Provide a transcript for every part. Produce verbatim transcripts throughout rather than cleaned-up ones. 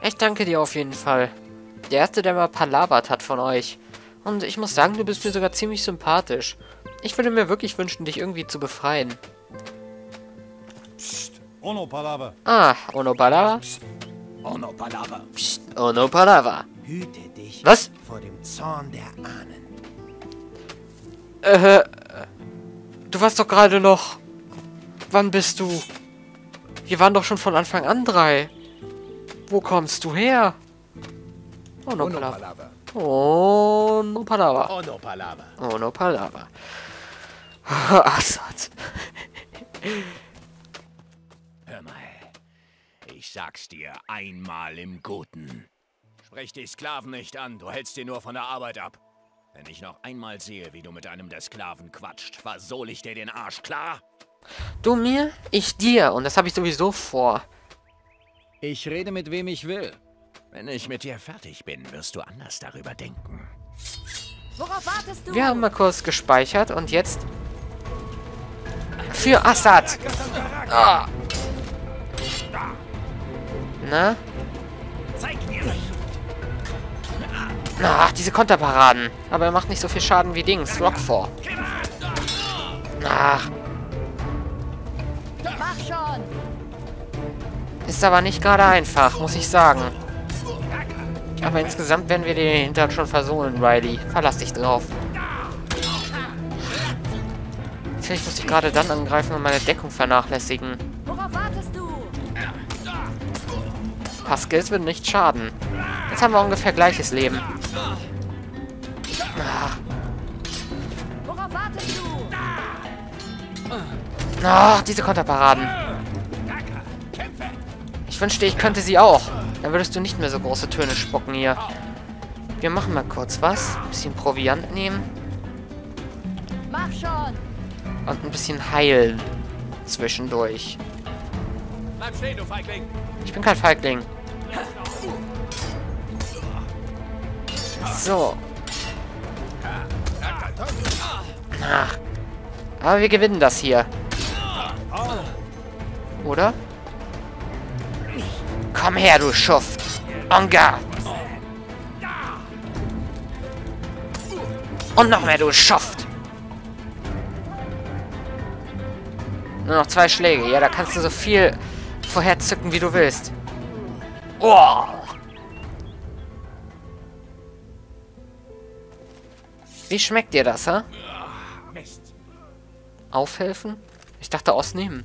Ich danke dir auf jeden Fall. Der Erste, der mal palabert hat von euch. Und ich muss sagen, du bist mir sogar ziemlich sympathisch. Ich würde mir wirklich wünschen, dich irgendwie zu befreien. Psst, Ono Palaver. Ah, Ono Palaver? Ono Palaver. Psst, Ono Palaver. Hüte dich Was? vor dem Zorn der Ahnen. Äh, du warst doch gerade noch... Wann bist du? Wir waren doch schon von Anfang an drei. Wo kommst du her? Ono Palaver. Ono Palaver. Ono Palaver. Ono Palaver. Assad. Hör mal, ich sag's dir einmal im Guten. Sprech die Sklaven nicht an, du hältst dir nur von der Arbeit ab. Wenn ich noch einmal sehe, wie du mit einem der Sklaven quatscht, versohl ich dir den Arsch, klar? Du mir, ich dir. Und das habe ich sowieso vor. Ich rede mit wem ich will. Wenn ich mit dir fertig bin, wirst du anders darüber denken. Worauf wartest du? Wir haben mal kurz gespeichert und jetzt... Für Assad! Ah. Na? Zeig mir! Ach, diese Konterparaden. Aber er macht nicht so viel Schaden wie Dings, Rockford. Ach. Mach schon! Ist aber nicht gerade einfach, muss ich sagen. Aber insgesamt werden wir den Hintern schon versohlen, Riley. Verlass dich drauf. Vielleicht muss ich gerade dann angreifen und meine Deckung vernachlässigen. Worauf wartest du? Ein paar Skills würden nicht schaden. Jetzt haben wir ungefähr gleiches Leben. Ach. Worauf wartest du? Ach, diese Konterparaden. Ich wünschte, ich könnte sie auch. Dann würdest du nicht mehr so große Töne spucken hier. Wir machen mal kurz was. Ein bisschen Proviant nehmen. Mach schon! Und ein bisschen heilen. Zwischendurch. Bleib stehen, du Feigling! Ich bin kein Feigling. So. Ach. Aber wir gewinnen das hier. Oder? Komm her, du Schuft. En garde. Und noch mehr, du Schuft. Nur noch zwei Schläge. Ja, da kannst du so viel vorherzücken, wie du willst. Oh. Wie schmeckt dir das, hä? Aufhelfen? Ich dachte ausnehmen.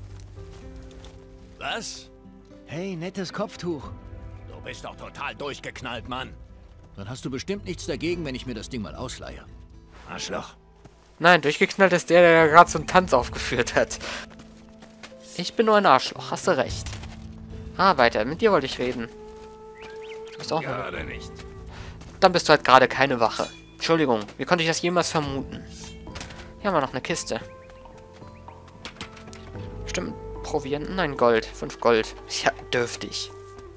Was? Hey, nettes Kopftuch. Du bist doch total durchgeknallt, Mann. Dann hast du bestimmt nichts dagegen, wenn ich mir das Ding mal ausleihe. Arschloch. Nein, durchgeknallt ist der, der gerade so einen Tanz aufgeführt hat. Ich bin nur ein Arschloch, hast du recht. Ah, weiter, mit dir wollte ich reden. Du bist auch eine... Gerade nicht. Dann bist du halt gerade keine Wache. Entschuldigung, wie konnte ich das jemals vermuten? Hier haben wir noch eine Kiste. Stimmt, Provianten? Nein, Gold. Fünf Gold. Ja, dürftig.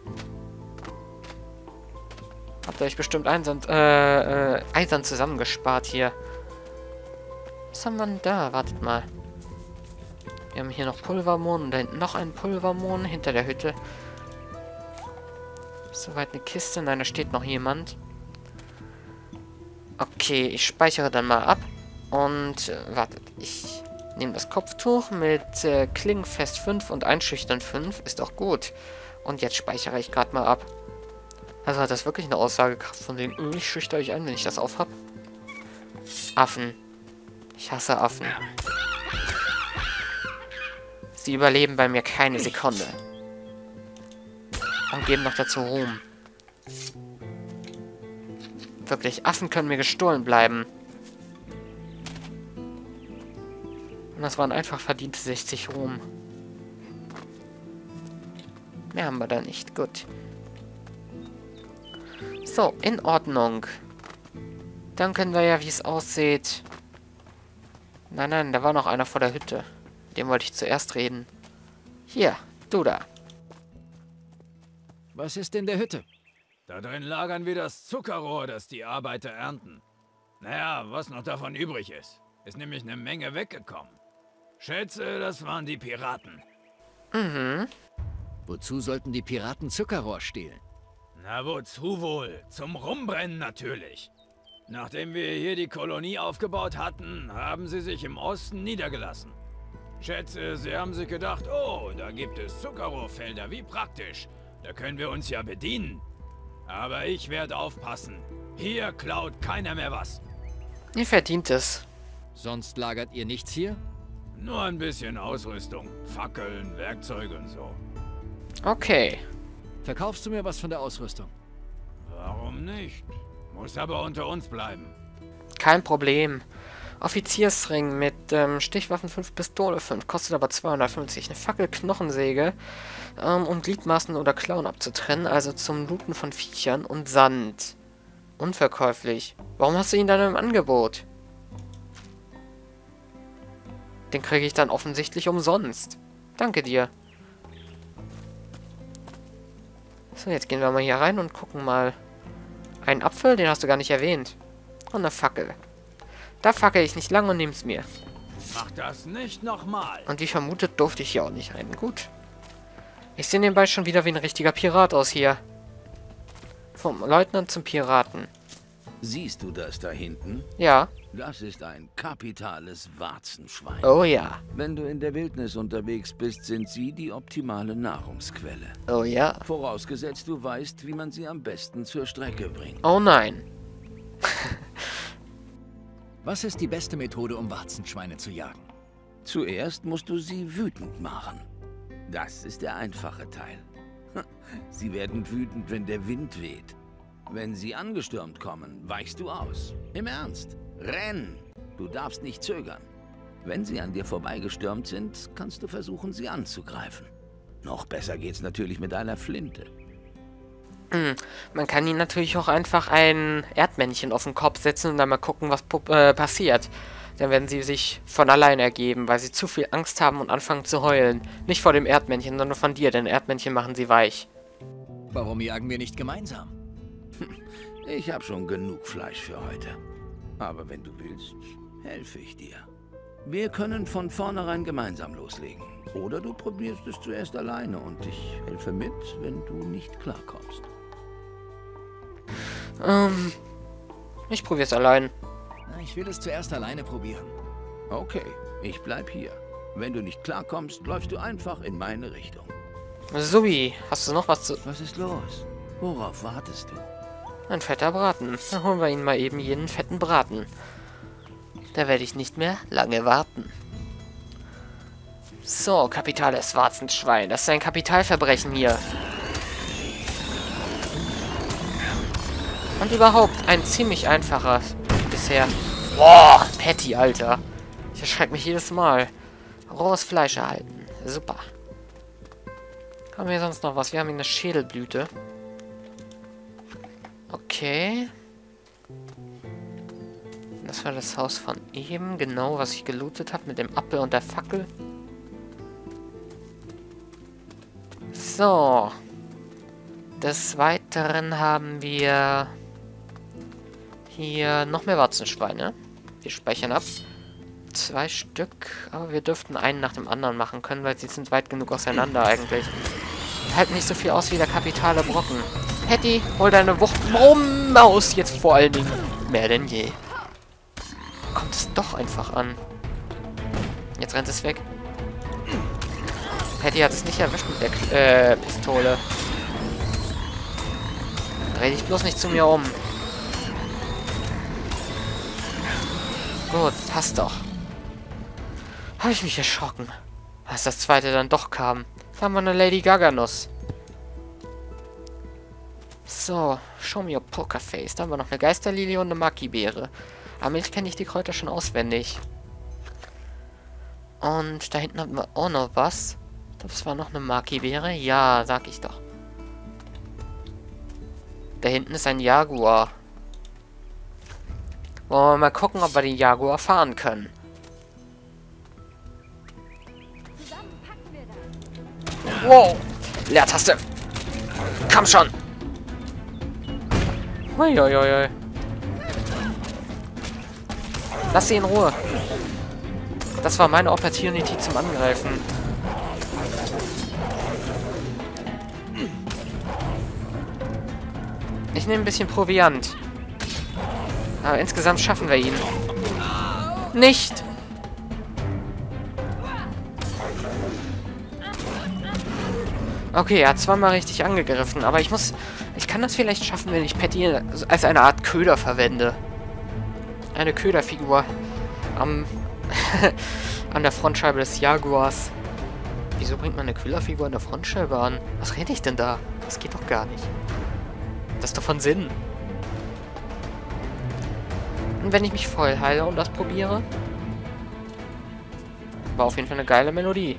Habt ihr euch bestimmt eisern, äh, äh, eisern zusammengespart hier. Was haben wir denn da? Wartet mal. Wir haben hier noch Pulvermohn und da hinten noch einen Pulvermohn hinter der Hütte. Soweit eine Kiste. Nein, da steht noch jemand. Okay, ich speichere dann mal ab. Und, äh, wartet, ich nehme das Kopftuch mit äh, Klingenfest fünf und Einschüchtern fünf. Ist doch gut. Und jetzt speichere ich gerade mal ab. Also hat das wirklich eine Aussagekraft von wegen, öh, ich schüchter euch ein, wenn ich das aufhab. Affen. Ich hasse Affen. Sie überleben bei mir keine Sekunde. Und geben noch dazu Ruhm. Wirklich, Affen können mir gestohlen bleiben. Und das waren einfach verdiente sechzig Ruhm. Mehr haben wir da nicht. Gut. So, in Ordnung. Dann können wir ja, wie es aussieht... Nein, nein, da war noch einer vor der Hütte. Mit dem wollte ich zuerst reden. Hier, du da. Was ist in der Hütte? Da drin lagern wir das Zuckerrohr, das die Arbeiter ernten. Naja, was noch davon übrig ist. Ist nämlich eine Menge weggekommen. Schätze, das waren die Piraten. Mhm. Wozu sollten die Piraten Zuckerrohr stehlen? Na wozu wohl? Zum Rumbrennen natürlich. Nachdem wir hier die Kolonie aufgebaut hatten, haben sie sich im Osten niedergelassen. Schätze, sie haben sich gedacht, oh, da gibt es Zuckerrohrfelder, wie praktisch. Da können wir uns ja bedienen. Aber ich werde aufpassen. Hier klaut keiner mehr was. Ihr verdient es. Sonst lagert ihr nichts hier? Nur ein bisschen Ausrüstung. Fackeln, Werkzeuge und so. Okay. Verkaufst du mir was von der Ausrüstung? Warum nicht? Muss aber unter uns bleiben. Kein Problem. Offiziersring mit ähm, Stichwaffen fünf, Pistole fünf, kostet aber zweihundertfünfzig. Eine Fackel, Knochensäge, ähm, um Gliedmaßen oder Klauen abzutrennen, also zum Looten von Viechern und Sand. Unverkäuflich. Warum hast du ihn dann im Angebot? Den kriege ich dann offensichtlich umsonst. Danke dir. So, jetzt gehen wir mal hier rein und gucken mal. Ein Apfel, den hast du gar nicht erwähnt. Und eine Fackel. Da fackel ich nicht lang und nehm's mir. Mach das nicht nochmal. Und wie vermutet, durfte ich hier auch nicht rein. Gut. Ich sehe nebenbei schon wieder wie ein richtiger Pirat aus hier. Vom Leutnant zum Piraten. Siehst du das da hinten? Ja. Das ist ein kapitales Warzenschwein. Oh ja. Wenn du in der Wildnis unterwegs bist, sind sie die optimale Nahrungsquelle. Oh ja. Vorausgesetzt, du weißt, wie man sie am besten zur Strecke bringt. Oh nein. Was ist die beste Methode, um Warzenschweine zu jagen? Zuerst musst du sie wütend machen. Das ist der einfache Teil. Sie werden wütend, wenn der Wind weht. Wenn sie angestürmt kommen, weichst du aus. Im Ernst. Renn! Du darfst nicht zögern. Wenn sie an dir vorbeigestürmt sind, kannst du versuchen, sie anzugreifen. Noch besser geht's natürlich mit einer Flinte. Hm. Man kann ihnen natürlich auch einfach ein Erdmännchen auf den Kopf setzen und dann mal gucken, was äh, passiert. Dann werden sie sich von allein ergeben, weil sie zu viel Angst haben und anfangen zu heulen. Nicht vor dem Erdmännchen, sondern von dir, denn Erdmännchen machen sie weich. Warum jagen wir nicht gemeinsam? Ich habe schon genug Fleisch für heute. Aber wenn du willst, helfe ich dir. Wir können von vornherein gemeinsam loslegen. Oder du probierst es zuerst alleine und ich helfe mit, wenn du nicht klarkommst. Ähm, ich probier's allein. Ich will es zuerst alleine probieren. Okay, ich bleib hier. Wenn du nicht klarkommst, läufst du einfach in meine Richtung. Subi, hast du noch was zu... Was ist los? Worauf wartest du? Ein fetter Braten. Dann holen wir ihn mal eben jenen fetten Braten. Da werde ich nicht mehr lange warten. So, kapitales Warzenschwein. Das ist ein Kapitalverbrechen hier. Und überhaupt ein ziemlich einfacher bisher. Boah, Patty, Alter. Ich erschrecke mich jedes Mal. Rohes Fleisch erhalten. Super. Haben wir sonst noch was? Wir haben hier eine Schädelblüte. Okay. Das war das Haus von eben. Genau, was ich gelootet habe mit dem Apfel und der Fackel. So. Des Weiteren haben wir hier noch mehr Warzenschweine. Wir speichern ab. Zwei Stück. Aber wir dürften einen nach dem anderen machen können, weil sie sind weit genug auseinander eigentlich. Halten nicht so viel aus wie der kapitale Brocken. Patty, hol deine Wuchtmaus jetzt vor allen Dingen. Mehr denn je. Kommt es doch einfach an. Jetzt rennt es weg. Patty hat es nicht erwischt mit der K äh, Pistole. Dreh dich bloß nicht zu mir um. Gut, passt doch. Habe ich mich erschrocken. Als das zweite dann doch kam. Da haben wir eine Lady Gaga-Nuss. So, show me your Pokerface. Da haben wir noch eine Geisterlilie und eine Maki-Beere. Aber jetzt kenne ich die Kräuter schon auswendig. Und da hinten haben wir auch noch was. Das war noch eine Maki-Beere. Ja, sag ich doch. Da hinten ist ein Jaguar. Wollen wir mal gucken, ob wir den Jaguar fahren können. Zusammen packen wir das. Wow! Leertaste! Komm schon! Uiuiui. Lass sie in Ruhe. Das war meine Opportunity zum Angreifen. Ich nehme ein bisschen Proviant. Aber insgesamt schaffen wir ihn. Nicht! Okay, er hat zweimal richtig angegriffen, aber ich muss... Ich kann das vielleicht schaffen, wenn ich Patty als eine Art Köder verwende. Eine Köderfigur am... an der Frontscheibe des Jaguars. Wieso bringt man eine Köderfigur an der Frontscheibe an? Was rede ich denn da? Das geht doch gar nicht. Das ist doch von Sinn. Und wenn ich mich voll heile und das probiere? War auf jeden Fall eine geile Melodie.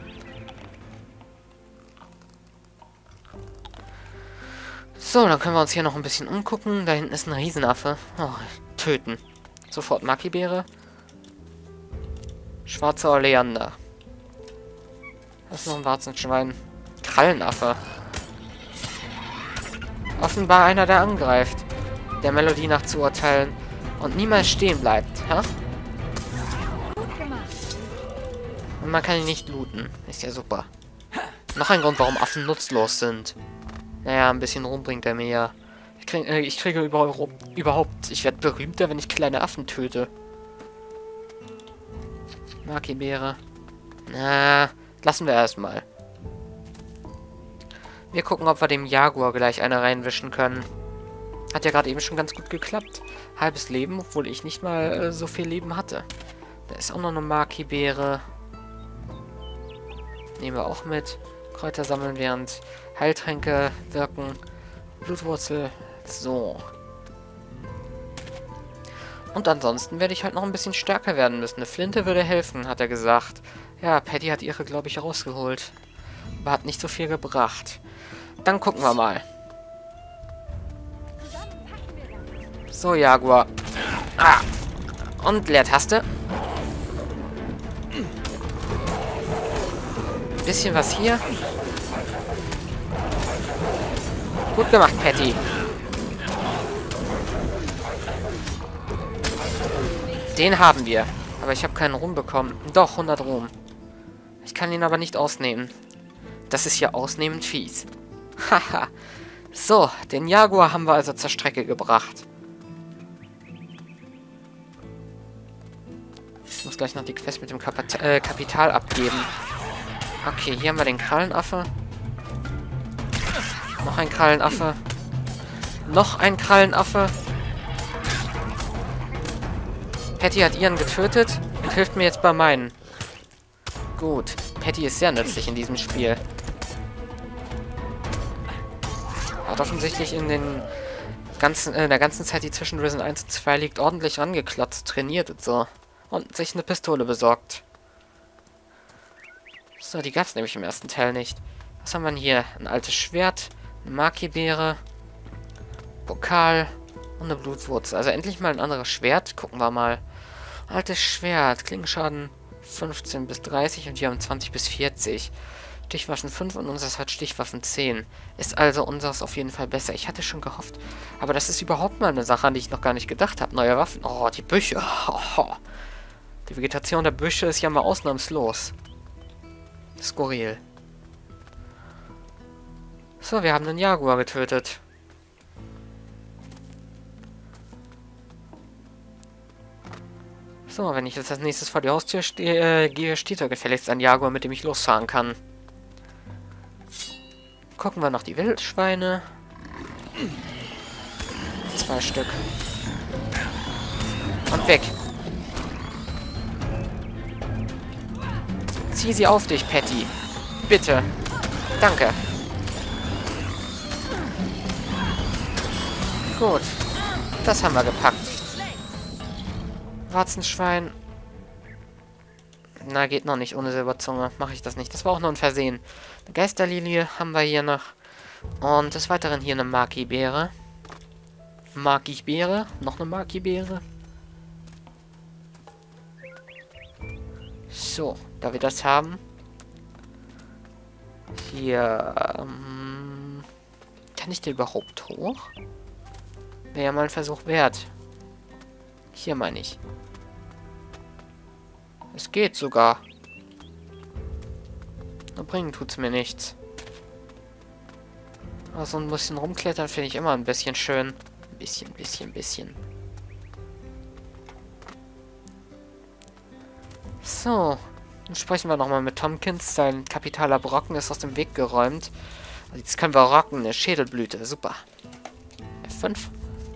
So, dann können wir uns hier noch ein bisschen umgucken. Da hinten ist ein Riesenaffe. Oh, töten. Sofort Maki-Beere. Schwarzer Oleander. Das ist noch ein Warzenschwein. Krallenaffe. Offenbar einer, der angreift. Der Melodie nach zu urteilen. Und niemals stehen bleibt. Ha? Und man kann ihn nicht looten. Ist ja super. Noch ein Grund, warum Affen nutzlos sind. Naja, ein bisschen Ruhm bringt er mir ja. Ich, krieg, äh, ich kriege über, überhaupt... Ich werde berühmter, wenn ich kleine Affen töte. Maki-Beere. Na, lassen wir erstmal. Wir gucken, ob wir dem Jaguar gleich eine reinwischen können. Hat ja gerade eben schon ganz gut geklappt. Halbes Leben, obwohl ich nicht mal äh, so viel Leben hatte. Da ist auch noch eine Maki-Beere. Nehmen wir auch mit. Kräuter sammeln, während Heiltränke wirken. Blutwurzel. So. Und ansonsten werde ich halt noch ein bisschen stärker werden müssen. Eine Flinte würde helfen, hat er gesagt. Ja, Patty hat ihre, glaube ich, rausgeholt. Aber hat nicht so viel gebracht. Dann gucken wir mal. So, Jaguar. Ah. Und Leertaste. Bisschen was hier. Gut gemacht, Patty. Den haben wir. Aber ich habe keinen Ruhm bekommen. Doch, hundert Ruhm. Ich kann ihn aber nicht ausnehmen. Das ist ja ausnehmend fies. Haha. So, den Jaguar haben wir also zur Strecke gebracht. Ich muss gleich noch die Quest mit dem Kapit äh, Kapital abgeben. Okay, hier haben wir den Krallenaffe. Noch ein Krallenaffe. Noch ein Krallenaffe. Patty hat ihren getötet und hilft mir jetzt bei meinen. Gut. Patty ist sehr nützlich in diesem Spiel. Hat offensichtlich in den ganzen, äh, der ganzen Zeit, die zwischen Risen eins und zwei liegt, ordentlich rangeklotzt, trainiert und so. Und sich eine Pistole besorgt. So, die gab es nämlich im ersten Teil nicht. Was haben wir denn hier? Ein altes Schwert, eine Maki-Beere, Pokal und eine Blutwurzel. Also endlich mal ein anderes Schwert. Gucken wir mal. Altes Schwert. Klingenschaden fünfzehn bis dreißig und wir haben zwanzig bis vierzig. Stichwaffen fünf und unseres hat Stichwaffen zehn. Ist also unseres auf jeden Fall besser. Ich hatte schon gehofft. Aber das ist überhaupt mal eine Sache, an die ich noch gar nicht gedacht habe. Neue Waffen. Oh, die Büsche. Oh. Die Vegetation der Büsche ist ja mal ausnahmslos. Skurril. So, wir haben einen Jaguar getötet. So, wenn ich jetzt als nächstes vor die Haustür ste äh, gehe, steht da gefälligst ein Jaguar, mit dem ich losfahren kann. Gucken wir noch die Wildschweine. Zwei Stück. Und weg. Zieh sie auf dich, Patty. Bitte. Danke. Gut. Das haben wir gepackt. Warzenschwein. Na, geht noch nicht ohne Silberzunge. Mache ich das nicht. Das war auch nur ein Versehen. Eine Geisterlilie haben wir hier noch. Und des Weiteren hier eine Maki-Beere. Maki-Beere. Noch eine Maki-Beere. So, da wir das haben. Hier. Ähm, kann ich den überhaupt hoch? Wäre ja mal ein Versuch wert. Hier meine ich. Es geht sogar. Nur bringen tut's mir nichts. Aber so ein bisschen rumklettern finde ich immer ein bisschen schön. Ein bisschen, bisschen, bisschen. So. Dann sprechen wir nochmal mit Tompkins. Sein kapitaler Brocken ist aus dem Weg geräumt. Jetzt können wir rocken. Eine Schädelblüte. Super. F fünf.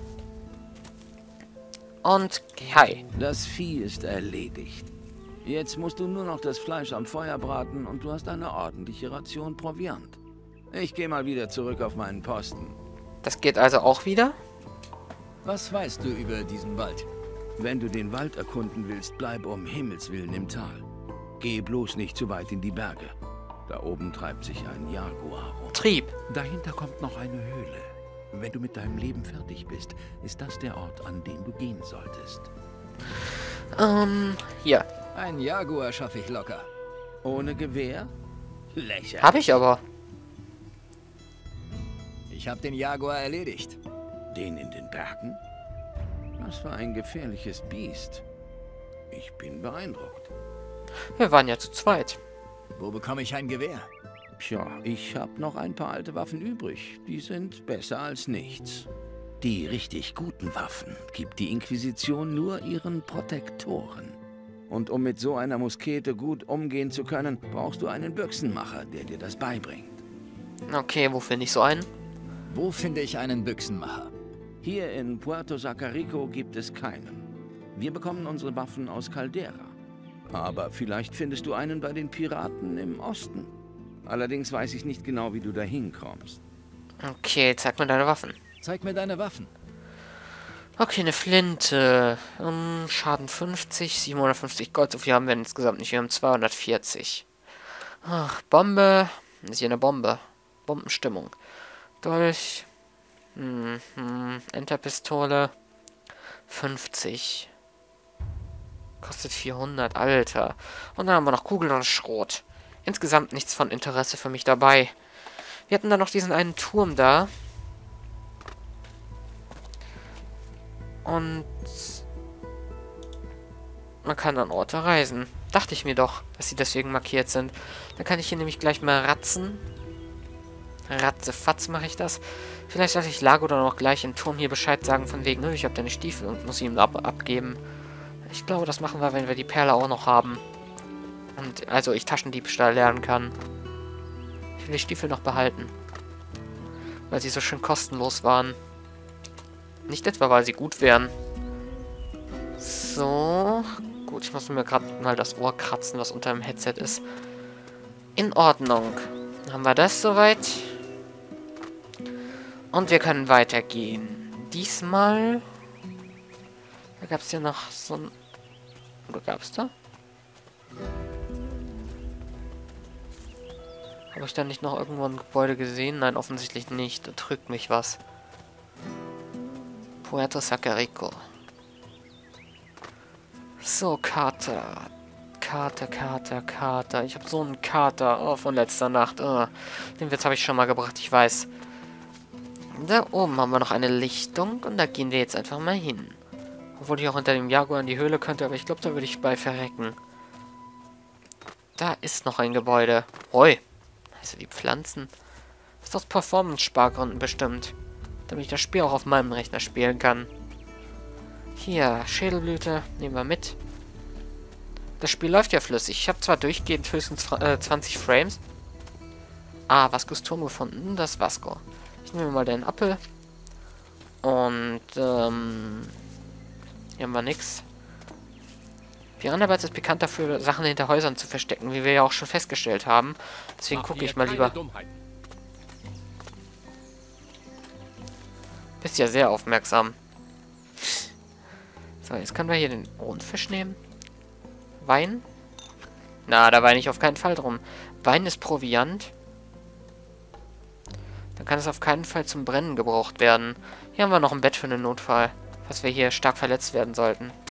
Und hi. Das Vieh ist erledigt. Jetzt musst du nur noch das Fleisch am Feuer braten und du hast eine ordentliche Ration Proviant. Ich gehe mal wieder zurück auf meinen Posten. Das geht also auch wieder? Was weißt du über diesen Wald? Wenn du den Wald erkunden willst, bleib um Himmels Willen im Tal. Geh bloß nicht zu weit in die Berge. Da oben treibt sich ein Jaguar rum. Trieb. Dahinter kommt noch eine Höhle. Wenn du mit deinem Leben fertig bist, ist das der Ort, an den du gehen solltest. Ähm, hier. Ein Jaguar schaffe ich locker. Ohne Gewehr? Lächerlich. Habe ich aber. Ich habe den Jaguar erledigt. Den in den Bergen? Das war ein gefährliches Biest. Ich bin beeindruckt. Wir waren ja zu zweit. Wo bekomme ich ein Gewehr? Tja, ich habe noch ein paar alte Waffen übrig. Die sind besser als nichts. Die richtig guten Waffen gibt die Inquisition nur ihren Protektoren. Und um mit so einer Muskete gut umgehen zu können, brauchst du einen Büchsenmacher, der dir das beibringt. Okay, wo finde ich so einen? Wo finde ich einen Büchsenmacher? Hier in Puerto Sacarico gibt es keinen. Wir bekommen unsere Waffen aus Caldera. Aber vielleicht findest du einen bei den Piraten im Osten. Allerdings weiß ich nicht genau, wie du da hinkommst. Okay, zeig mir deine Waffen. Zeig mir deine Waffen. Okay, eine Flinte. Um, Schaden fünfzig, siebenhundertfünfzig Gold. So viel haben wir insgesamt nicht. Wir haben zweihundertvierzig. Ach, Bombe. Das ist hier eine Bombe. Bombenstimmung. Dolch. Hm, hm. Enterpistole. fünfzig. Kostet vierhundert, Alter. Und dann haben wir noch Kugeln und Schrot. Insgesamt nichts von Interesse für mich dabei. Wir hatten dann noch diesen einen Turm da. Und man kann an Orte reisen. Dachte ich mir doch, dass sie deswegen markiert sind. Dann kann ich hier nämlich gleich mal ratzen. Ratzefatz mache ich das. Vielleicht sollte ich Lago dann auch gleich im Turm hier Bescheid sagen, von wegen, ich habe deine Stiefel und muss ihm ab abgeben. Ich glaube, das machen wir, wenn wir die Perle auch noch haben. Und also ich Taschendiebstahl lernen kann. Ich will die Stiefel noch behalten. Weil sie so schön kostenlos waren. Nicht etwa, weil sie gut wären. So. Gut, ich muss mir gerade mal das Ohr kratzen, was unter dem Headset ist. In Ordnung. Dann haben wir das soweit. Und wir können weitergehen. Diesmal... Da gab es ja noch so ein... Oder gab es da? Habe ich da nicht noch irgendwo ein Gebäude gesehen? Nein, offensichtlich nicht. Da drückt mich was. Puerto Sacarico. So, Kater. Kater, Kater, Kater. Ich habe so einen Kater. Oh, von letzter Nacht. Oh, den Witz habe ich schon mal gebracht, ich weiß. Da oben haben wir noch eine Lichtung. Und da gehen wir jetzt einfach mal hin. Obwohl ich auch hinter dem Jaguar in die Höhle könnte. Aber ich glaube, da würde ich bei verrecken. Da ist noch ein Gebäude. Hoi. Also die Pflanzen. Das ist aus Performance-Spargründen bestimmt. Damit ich das Spiel auch auf meinem Rechner spielen kann. Hier, Schädelblüte. Nehmen wir mit. Das Spiel läuft ja flüssig. Ich habe zwar durchgehend höchstens äh, zwanzig Frames. Ah, Vascos Turm gefunden. Das ist Vasco. Ich nehme mal den Apfel. Und, ähm... hier haben wir nix. Piranhabad ist bekannt dafür, Sachen hinter Häusern zu verstecken, wie wir ja auch schon festgestellt haben. Deswegen gucke ich mal lieber. Bist ja sehr aufmerksam. So, jetzt können wir hier den Rundfisch nehmen. Wein? Na, da weine ich auf keinen Fall drum. Wein ist Proviant. Dann kann es auf keinen Fall zum Brennen gebraucht werden. Hier haben wir noch ein Bett für einen Notfall, falls wir hier stark verletzt werden sollten.